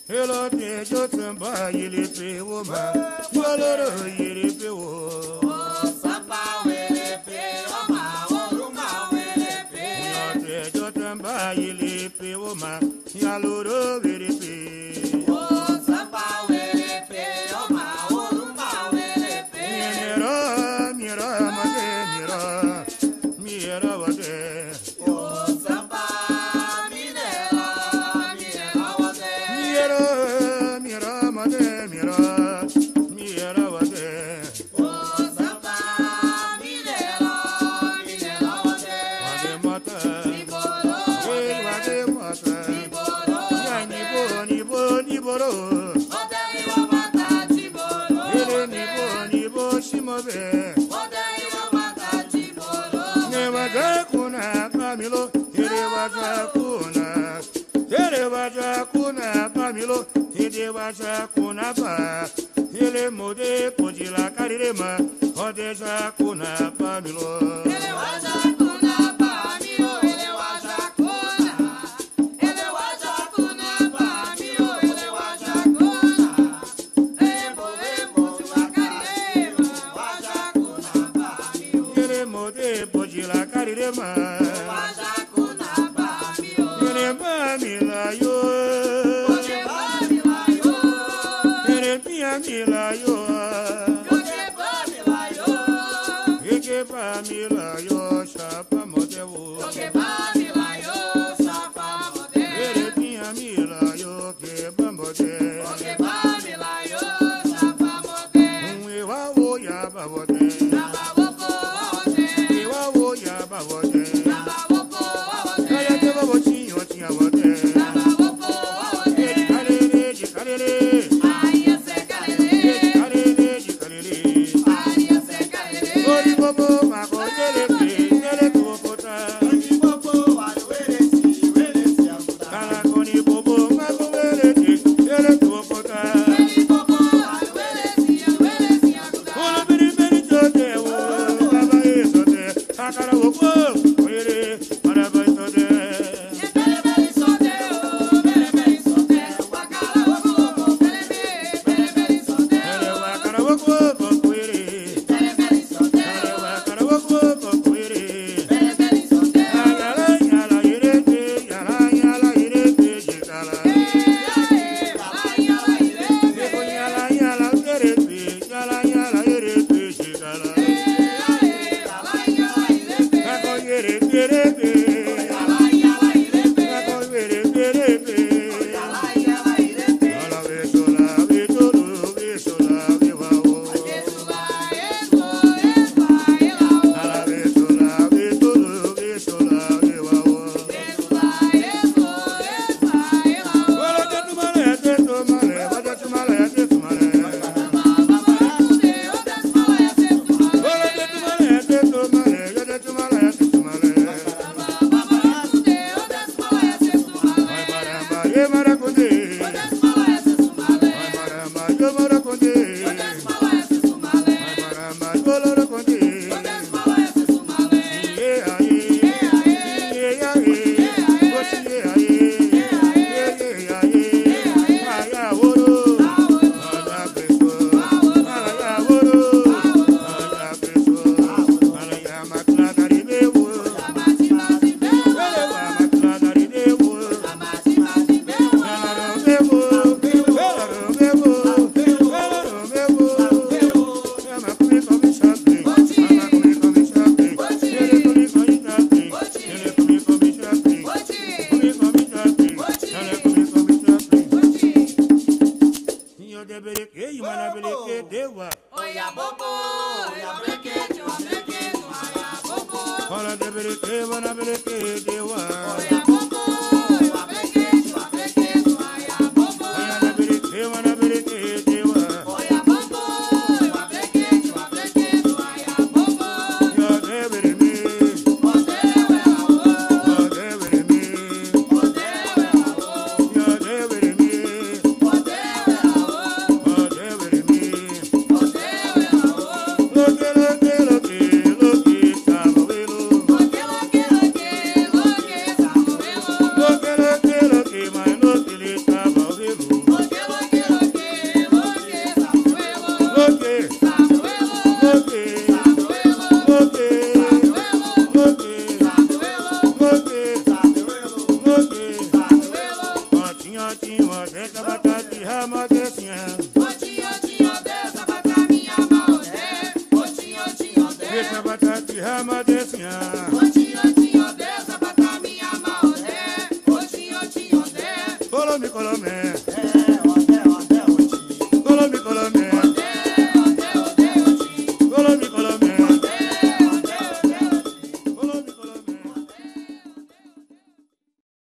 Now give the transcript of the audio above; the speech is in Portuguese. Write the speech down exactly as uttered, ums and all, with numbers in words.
Hello, Tejo Samba, ele pegou, mano. Valoro, ele pegou. Samba, ele pegou, mano. Ele pegou. Tejo Samba, ele pegou, mano. Valoro, ele pegou. Samba, ele pegou, mano. Ele pegou. Mira, mira, mira, mira, mira, Samba, minera, minera, mira, mira, mira, mira, mira, mira. Samba, minera, minera, Wage mata, Niboro, hey, wage mata. Ya nibo, nibo, niboro. Odeio a mata de boro. Ele nibo, nibo, shimobe. Odeio a mata de boro. Ne waja kuna pamilo, ele waja kuna. Ele waja kuna pamilo, ele waja kuna pa. Ele mode podila karirema, odeja kuna pamilo. Ele waja kuna pamio, ele waja kuna. Ele waja kuna pamio, ele waja kuna. Lembo, lembo, chuacarema, waja kuna pamio. Ele mode podila karirema, Waja kuna pamio. ele mamila yo. Oje pamila yo, Ele mamila yo. oje pamila yo. Eke pamila yo, chapa modewo. Oje pamila yo, chapa modelo. Ele mamila yo, que bambode. Oje pamila yo, chapa modelo. Um ewa wo ya babode. Chapa boko modelo. Ewa wo ya babode. Chapa boko modelo. Kaya te babotinho tinha bode. Chapa boko modelo. Karere, de karere. Ai, esse carere. Karere, de karere. Ai, esse carere. Ori bobo, mago dele pe, dele tuopota. Kala koni bobo, mago dele pe, dele tuopota. Ele boko, ai, uelesia, uelesia, aguda. Olo biri biri jote wo, baba e sote. Akara woko, oire, maraba e sote. Bele, bele, soteo, bele, bele, soteo. Wakala, woko, woko, bele, bele, bele, bele, soteo. Ele wakara woko, kokoire. Bele, bele, soteo. Ele wakara woko, kokoire. Bele, bele, soteo. Yala yala irete, yala yala irete, jikala. Eko yala yala irete, yala yala irete, jikala. Kako irete, irete. Kako irete, irete. Ala vesola, vesolo, vesola, vevao. Ala vesola, vesolo, vesola, vevao. Wala tetu male, tetu male, wala tetu male, tetu male. Wala tetu male, tetu male, ya tetu male, tetu male. Ay maramba, ye maraconde. Ay maramba, yo maraconde. Ay maramba, yo loroconde. Iye aye, iye aye, otiye aye, iye aye, aya woro, aya peso, aya woro, aya peso, aya matla karibewo, ele wa matla karibewo, ela rombewo, ela rombewo, ela rombewo, ela come come chape, ela come come chape, ele come come chape, ele come come chape, come come chape, ela come come chape. Inho de bereke, imana bereke dewa. Oya bobo, oya brequete, oya brequete, oya bobo. Fala de bereke, imana bereke dewa. Oya bobo, oya brequete, oya brequete, oya bobo. Aya de bereke, imana bereke dewa. Oya bobo, oya brequete, oya brequete, oya bobo. Ya de bereme, Modelo é amor, ya de bereme, modelo é amor, ya de bereme, modelo é amor, ya de bereme. modelo é amor. Loke loke loke loke, tamo velo. Loque, loque, loque, Ramadesinha.